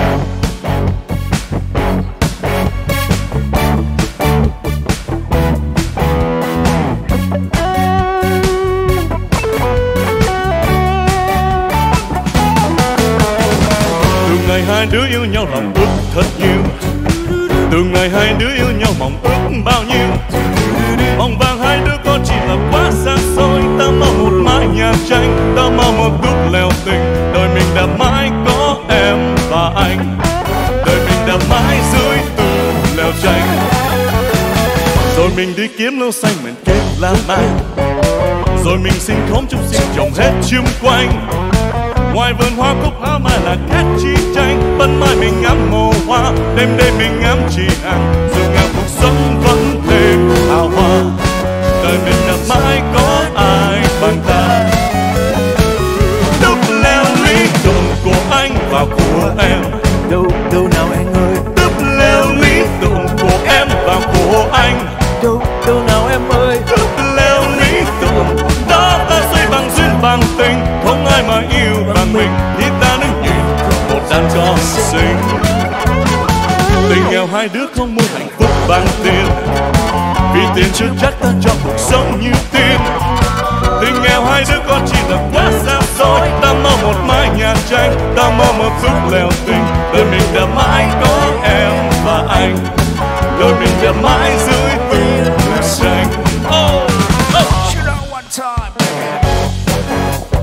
Ngày hai đứa yêu nhau lòng ước thật nhiều, từ ngày hai đứa yêu nhau mong ước bao nhiêu. Mong vàng hai đứa có chỉ là quá xa xôi. Ta mong một mái nhà tranh, ta mong một túp leo tình. Đời mình đã mãi có em và anh, đời mình đã mãi dưới túp leo tranh. Rồi mình đi kiếm lâu xanh mình kết làm ăn, rồi mình sinh khóm chung sinh trồng hết chung quanh. Ngoài vườn hoa cúc áo mai là cát chi tranh, ban mai mình ngắm màu hoa, đêm đêm mình ngắm chị hàng. Dù nghèo cuộc sống vẫn thêm hào hoa, đời mình đã mãi có ai bằng ta. Túp leo lý tưởng của anh và của em, đâu đâu nào anh ơi. Túp leo lý tưởng của em và của anh, đâu đâu nào em ơi. Túp leo lý tưởng đó ta xây bằng duyên bằng tình, không ai mà yêu bằng mình khi ta đứng nhìn một đàn con xinh. Tình nghèo hai đứa không muốn hạnh phúc bằng tiền, vì tiền chưa chắc ta cho cuộc sống như tiền. Tình nghèo hai đứa con chỉ là quá xa xôi. Ta mong một mái nhà tranh, ta mong một túp leo tình. Đời mình đã mãi có em và anh, đời mình đã mãi dưới túp leo xanh. Oh, oh. Shoot out one time.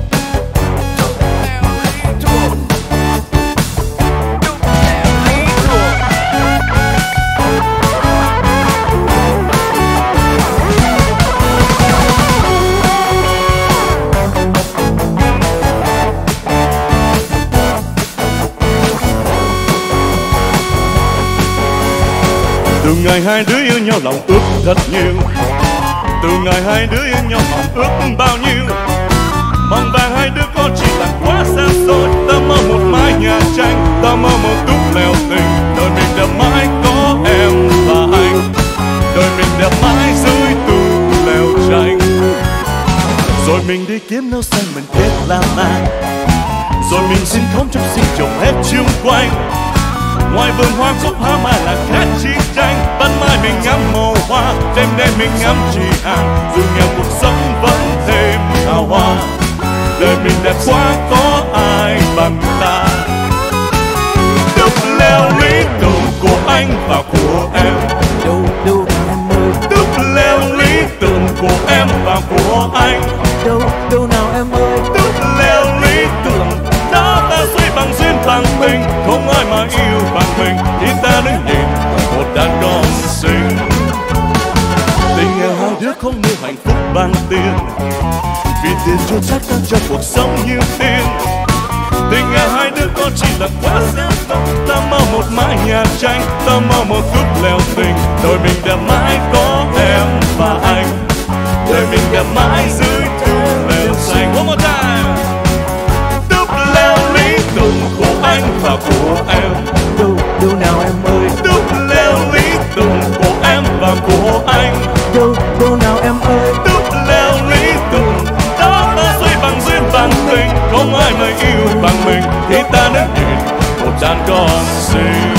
Từ ngày hai đứa yêu nhau lòng ước thật nhiều, từ ngày hai đứa yêu nhau lòng ước bao nhiêu. Mong vàng hai đứa có chỉ là quá xa xôi. Ta mơ một mái nhà tranh, ta mơ một túp lều tình. Đời mình đẹp mãi có em và anh, đời mình đẹp mãi dưới túp lều tranh. Rồi mình đi kiếm nấu xanh mình kết làm ăn, rồi mình xin khống trong sinh trồng hết chung quanh. Ngoài vườn hoa cúc hoa mai là cát chi tranh, ban mai mình ngắm màu hoa, đêm đêm mình ngắm chị hàng. Dù nghèo cuộc sống vẫn thêm hào hoa, đời mình đẹp quá có ai bằng ta. Đúc leo lý tưởng của anh và của em, đâu đâu em ơi. Đúc leo lý tưởng của em và của anh, đâu đâu nào em ơi. Đúc leo lý tưởng đó ta xây bằng duyên bằng tình, không ai mà yêu bằng mình thì ta đứng nhìn một đàn con xinh. Tình nghèo hai đứa không mua hạnh phúc bằng tiền, vì tiền chưa chắc đang cho cuộc sống như tiền. Tình nghèo hai đứa có chỉ là quá xa xôi. Ta mơ một mái nhà tranh, ta mơ một túp lều tình. Đời mình đẹp mãi có em và anh, đời mình đẹp mãi dưới túp lều xanh. One more time. Túp lều lý tưởng của anh và của em, đâu đâu nào em ơi. Túp lều lý tưởng của em và của anh, đâu đâu nào em ơi. Túp lều lý tưởng đó ta xây bằng duyên bằng tình, không ai mà yêu bằng mình thì ta đứng nhìn một đàn con xinh.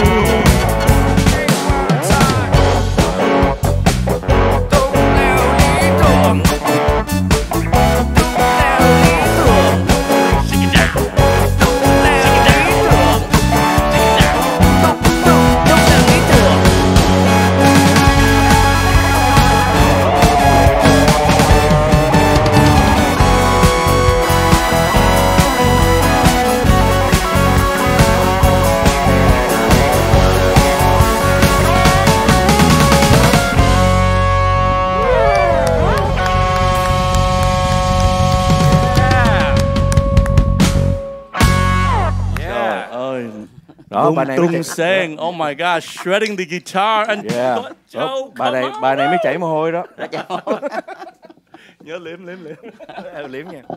Đó, bài này Tung Sen, oh my god, shredding the guitar and yeah. Joe, Bài này bài này mới chảy mồ hôi đó. Nhớ liếm liếm liếm. Liếm nha.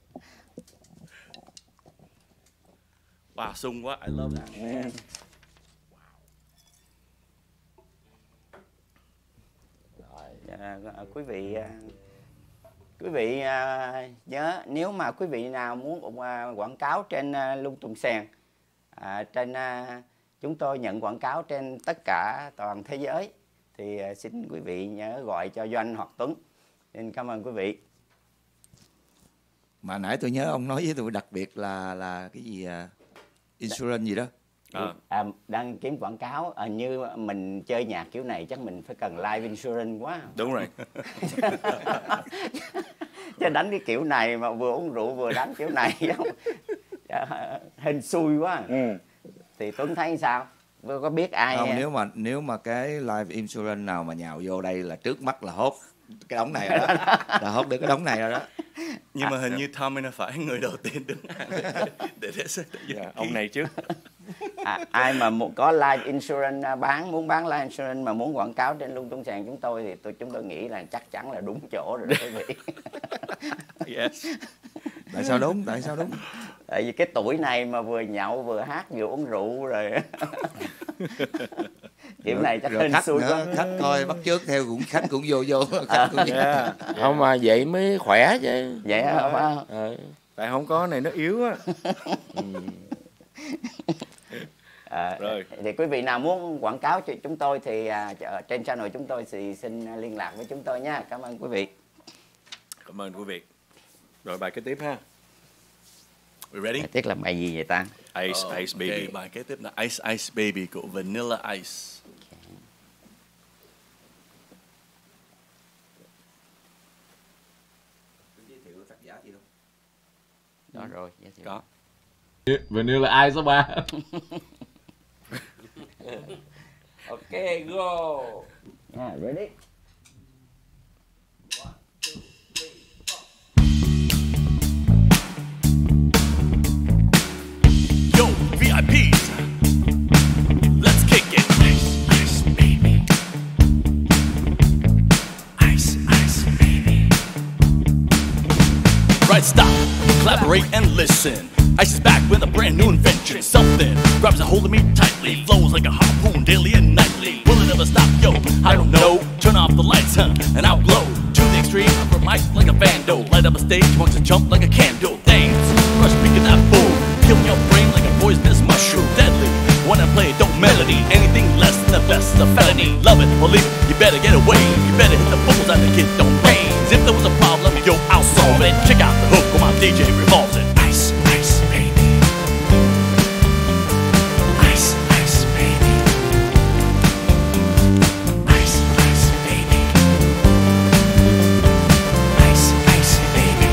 Wow, sung quá, I love that. Man. À, quý vị quý vị à, nhớ nếu mà quý vị nào muốn à, quảng cáo trên à, Lung Tung Sen, à, trên à, chúng tôi nhận quảng cáo trên tất cả toàn thế giới thì à, xin quý vị nhớ gọi cho Doanh hoặc Tuấn. Xin cảm ơn quý vị. Mà nãy tôi nhớ ông nói với tôi đặc biệt là là cái gì à, insurance gì đó. À. À, đang kiếm quảng cáo, à, như mình chơi nhạc kiểu này chắc mình phải cần live insurance quá. Đúng rồi. Chứ đánh cái kiểu này mà vừa uống rượu vừa đánh kiểu này hên xui quá. Ừ. Thì Tuấn thấy sao? Có biết ai không? Nếu mà nếu mà cái live insurance nào mà nhào vô đây là trước mắt là hốt cái đống này rồi đó. Là hốt được cái đống này rồi đó. Nhưng mà hình như Tommy nó phải người đầu tiên đứng để để sẽ yeah, ông này trước. À, ai mà có live insurance bán, muốn bán live insurance mà muốn quảng cáo trên Lung Tung Sen chúng tôi thì tôi chúng tôi nghĩ là chắc chắn là đúng chỗ rồi đó quý vị. Yes. Tại sao đúng? Tại sao đúng? Tại vì cái tuổi này mà vừa nhậu vừa hát vừa uống rượu rồi. Kiểu này chắc hên xui quá. Khách coi bắt chước theo cũng khách cũng vô vô. Khách cũng yeah. Không mà vậy mới khỏe chứ. Vậy hả? Phải không? Ừ. Tại không có này nó yếu á. À, rồi. Thì quý vị nào muốn quảng cáo cho chúng tôi thì à, trên channel chúng tôi thì xin liên lạc với chúng tôi nha. Cảm ơn quý vị. Cảm ơn quý vị. Rồi bài kế tiếp ha. We ready? Bài tiếc là bài gì vậy ta? Ice oh, Ice Baby. Okay. Bài kế tiếp là Ice Ice Baby của Vanilla Ice. Đó rồi, giới thiệu. Có. Vanilla Ice số ba. Ok, go. Yeah, ready? One, two, three, four. Yo, V I Ps, let's kick it. Ice, ice, baby. collaborate and listen. Ice is back with a brand new invention. Something grabs a hold of me tightly, flows like a harpoon daily and nightly. Will it ever stop? Yo, I don't know. Turn off the lights, huh, and I'll glow to the extreme. I put mic like a vandal, light up a stage, want to jump like a candle. Dance, crush, speaking that fool, kill your brain like a poisonous mushroom. Deadly, when I play dope melody, anything less than the best is a felony. Love it or leave it, you better get away. You better hit the bubbles and the kid don't rain. If there was a problem, yo, I'll solve it. Check out the hook while my D J revolves it. Ice, ice, baby. Ice, ice, baby. Ice, ice, baby. Ice, ice, baby.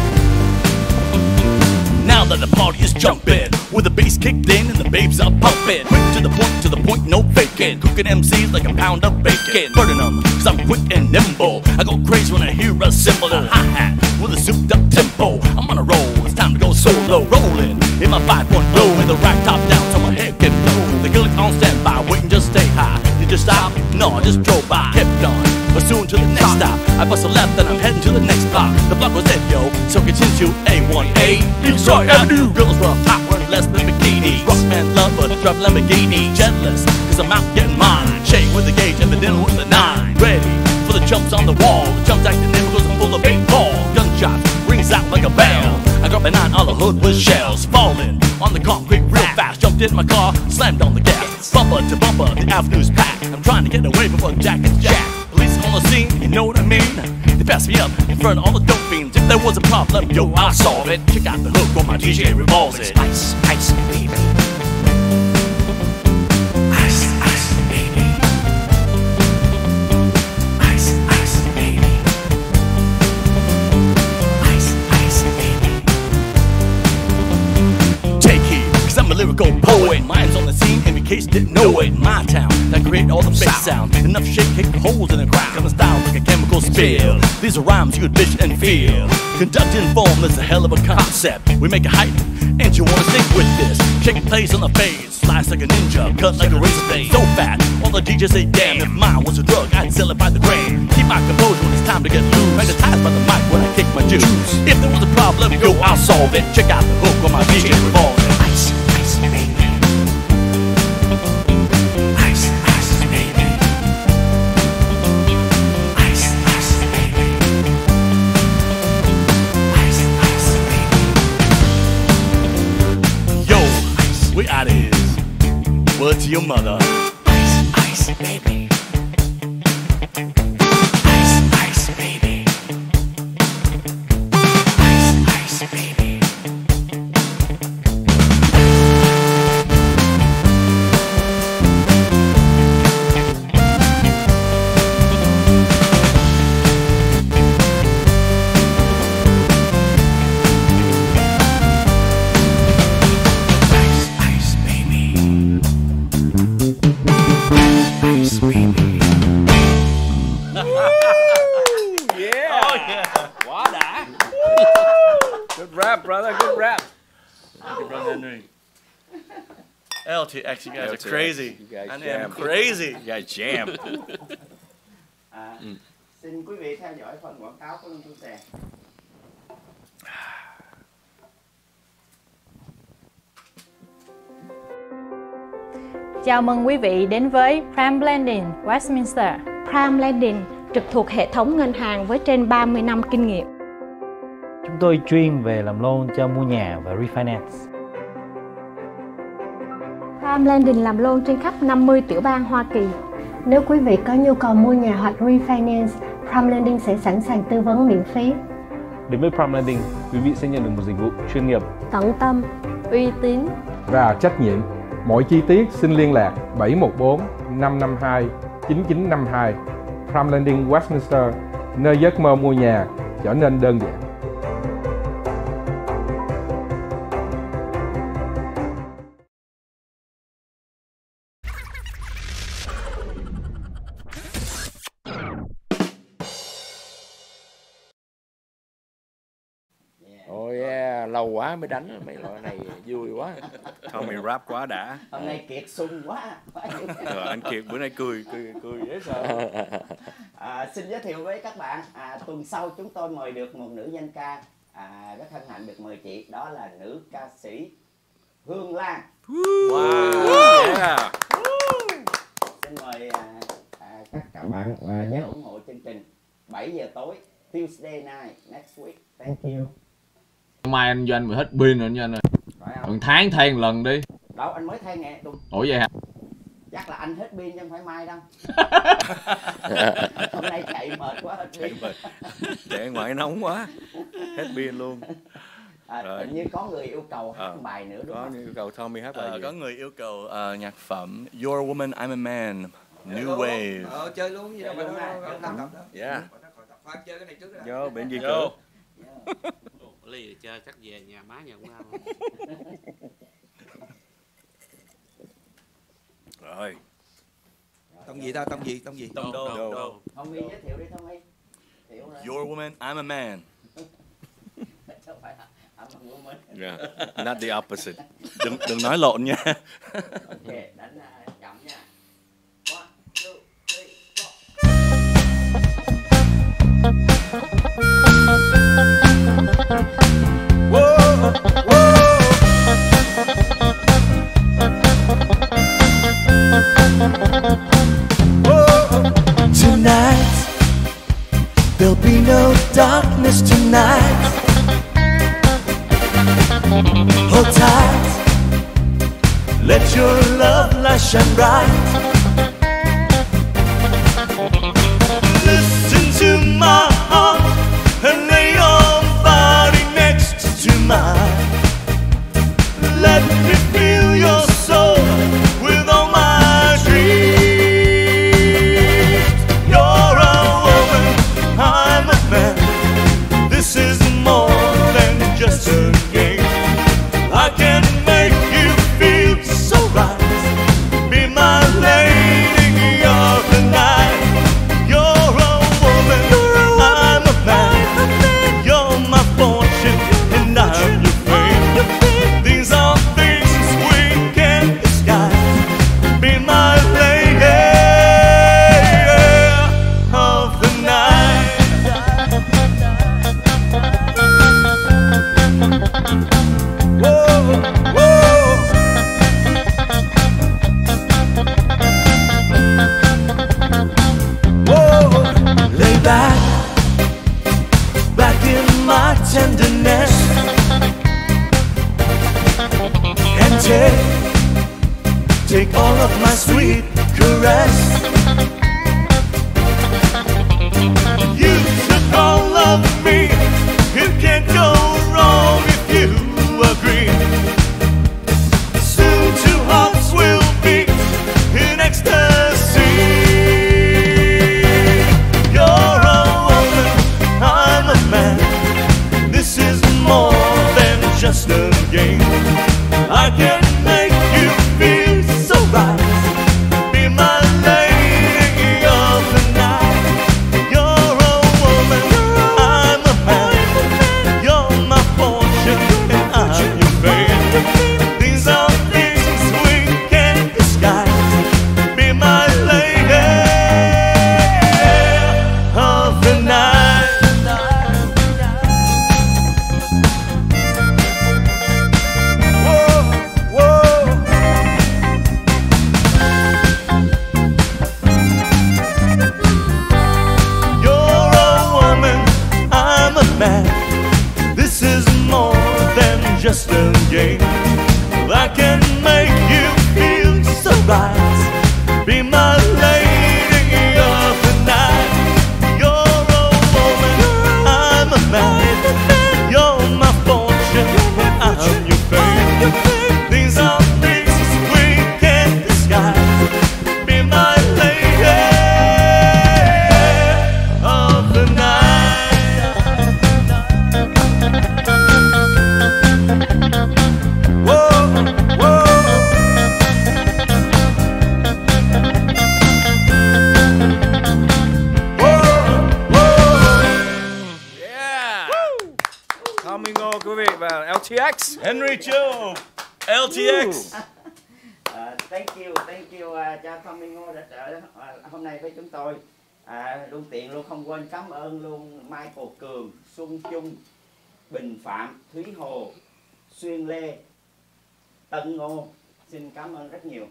Now that the party is jumping, with the bass kicked in and the babes are pumping. Quick to the point, to the point, no faking. Cooking M Cs like a pound of bacon. Burning them, cause I'm quick and nimble. I go crazy when I hear a cymbal and a hi-hat with a souped up tempo. I'm on a roll, it's time to go solo. Rolling in my five point oh with the rack top down so my head can blow. The killer on standby, waiting, just stay high. Did you stop? No, I just drove by. Kept on, but soon to the next stop. I bust a left and I'm heading to the next block. The block was dead, yo, so continue A one A. Detroit Avenue. Girls were hot, wearing less than bikinis. Rockman lover, drive Lamborghini. Jealous, cause I'm out getting mine. Shake with the gauge and the dinner with the nine. Ready for the jumps on the wall. The jumps acting never goes full of eight ball. Gunshots rings out like a bell. I dropped a nine, all the hood was shells. Falling on the concrete real fast. Jumped in my car, slammed on the gas. Bumper to bumper, the avenue's packed. I'm trying to get away before Jack is Jack. Police on the scene, you know what I mean? They passed me up in front of all the dope fiends. If there was a problem, yo, I'll solve it. Check out the hook while my D J revolves it. Ice, ice, baby. Ice, ice, baby. Ice, ice, baby. Ice, ice, baby. Take heed, cause I'm a lyrical poet. Mine's on the scene, in case you didn't know it. My town, that create all the bass sound. Enough shit kick holes in the ground. Coming style like a chemical spill. These are rhymes you could bitch and feel. Conducting form is a hell of a concept. We make it hype, and you wanna stick with this. Shake plays on the fade, slice like a ninja, cut like a razor blade. So fat, all the D Js say damn. If mine was a drug, I'd sell it by the gram. Keep my composure when it's time to get loose. Magnetized by the mic when I kick my juice. If there was a problem, yo, I'll solve it. Check out the hook on my D J revolves it. Ice, ice, baby. Ice, ice, baby. Ice, ice, baby. Ice, ice, baby. Yo, we out of here. Word to your mother. Ice, ice, baby. Ice, ice, baby. Ice, ice, baby. Rap, brother, good rap. Thank you, brother Henry. L T X, you guys L are T X, crazy. you guys I am jam. crazy. You guys jam. À, xin quý vị theo dõi phần quảng cáo của Lương Phương Tè. Chào mừng quý vị đến với Prime Lending Westminster. Prime Lending trực thuộc hệ thống ngân hàng với trên ba mươi năm kinh nghiệm. Chúng tôi chuyên về làm loan cho mua nhà và refinance. Prime Lending làm loan trên khắp năm mươi tiểu bang Hoa Kỳ. Nếu quý vị có nhu cầu mua nhà hoặc refinance, Prime Lending sẽ sẵn sàng tư vấn miễn phí. Đến với Prime Lending, quý vị sẽ nhận được một dịch vụ chuyên nghiệp, tận tâm, uy tín và trách nhiệm. Mọi chi tiết xin liên lạc bảy một bốn năm năm hai chín chín năm hai. Prime Lending Westminster, nơi giấc mơ mua nhà trở nên đơn giản. Oh yeah, lâu quá mới đánh mấy loại này vui quá. Tommy rap quá đã. Hôm nay Kiệt sung quá. Rồi, anh Kiệt bữa nay cười cười cười dễ sợ. À, xin giới thiệu với các bạn, à, tuần sau chúng tôi mời được một nữ danh ca à, rất hân hạnh được mời chị, đó là nữ ca sĩ Hương Lan. Wow. Yeah. Xin mời à, à, các các bạn à, nhớ ủng hộ chương trình bảy giờ tối Tuesday night next week. Thank you. Mai anh Doanh bị hết pin rồi nha anh ơi. Còn tháng thay một lần đi. Đâu anh mới thay nghe tuần. Ủa vậy hả? Chắc là anh hết pin chứ không phải mai đâu. Hôm nay chạy mệt quá hết pin. Chạy mệt. Chạy ngoài nóng quá. Hết pin luôn. À, Rồi. như có người yêu cầu hát À, bài nữa đúng có không? yêu cầu Tommy hát bài Ờ, gì? có người yêu cầu ờ, nhạc phẩm You're a Woman, I'm a Man, New Wave. Ờ, chơi luôn gì đâu mà Chơi luôn nó à, nó chơi tập luôn. tập đó. Yeah. Khoan chơi cái này trước đã. Vô, bên gì Vô. cửa. Ly rồi chơi chắc về nhà má nhà cũng ăn. Rồi. Tông gì ta, tông gì, tông gì? Tông đô. Đô, đô. Tommy giới thiệu đi Tommy. Thiệu ra. You're a Woman, I'm a Man. Chứ không phải là I'm a woman. Yeah. Not the opposite. Đừng đừng nói lộn nha. Ok, đánh uh, chậm nha. One, two, three, four. Tonight, there'll be no darkness tonight. Hold tight, let your love light shine bright. Listen to my heart and lay your body next to mine. Let me fill your soul with all my dreams. You're a woman, I'm a man. This is more than just a game. I can make you feel so right. Be my lady of the night. You're a woman, I'm a man. You're my fortune and I'm your fame. These are things we can't disguise. Be my lady of the night. Whoa, whoa. Whoa, lay back, back in my tenderness, and take, take all of my sweet caress. You took all of me, it can't go wrong if you agree. Soon two hearts will beat in ecstasy. You're a woman, I'm a man. This is more than just a game. I can make you feel so right. Be my lady of the night. You're a woman, I'm a man. You're my fortune and I'm your fame. These are things we can't disguise. Be my lady of the night. Whoa, whoa. You're a woman, I'm a man. This is more than just a game. I can make you feel so right. Be my lady of the night. You're a woman, I'm a man. You're my fortune, I'm your fame. These are things we can't disguise. Be my lady of the night. Whoa, whoa. Tommy Ngô quý vị và lờ tê ích. Henry Chu, lờ tê ích. Uh, thank you, thank you uh, cho Tommy Ngô đã trở uh, hôm nay với chúng tôi. Uh, luôn tiện luôn không quên cảm ơn luôn Michael Cường, Xuân Trung, Bình Phạm, Thúy Hồ, Xuyên Lê, Tân Ngô. Xin cảm ơn rất nhiều.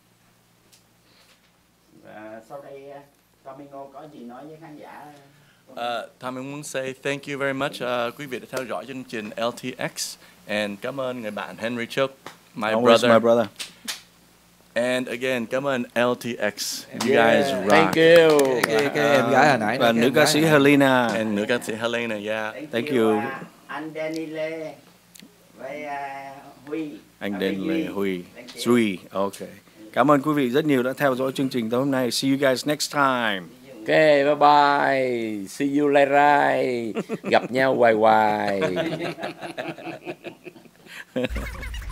Và sau đây Tommy Ngô có gì nói với khán giả? Uh, Tommy muốn say thank you very much uh, quý vị đã theo dõi chương trình L T X, and cảm ơn người bạn Henry Chuk, my Always brother. my brother. And again, cảm ơn L T X. You Yeah, guys rock. thank you. Cái, cái, cái em gái hồi nãy Và nữ ca sĩ Helena. And nữ ca sĩ Helena, yeah. Thank you. À, anh Danny Lê với uh, Huy. Anh À, Đền với Lê Duy. Huy. Thank you. Duy. Ok. Cảm ơn quý vị rất nhiều đã theo dõi chương trình tối hôm nay. See you guys next time. Ok, bye bye. See you later. Gặp nhau hoài hoài.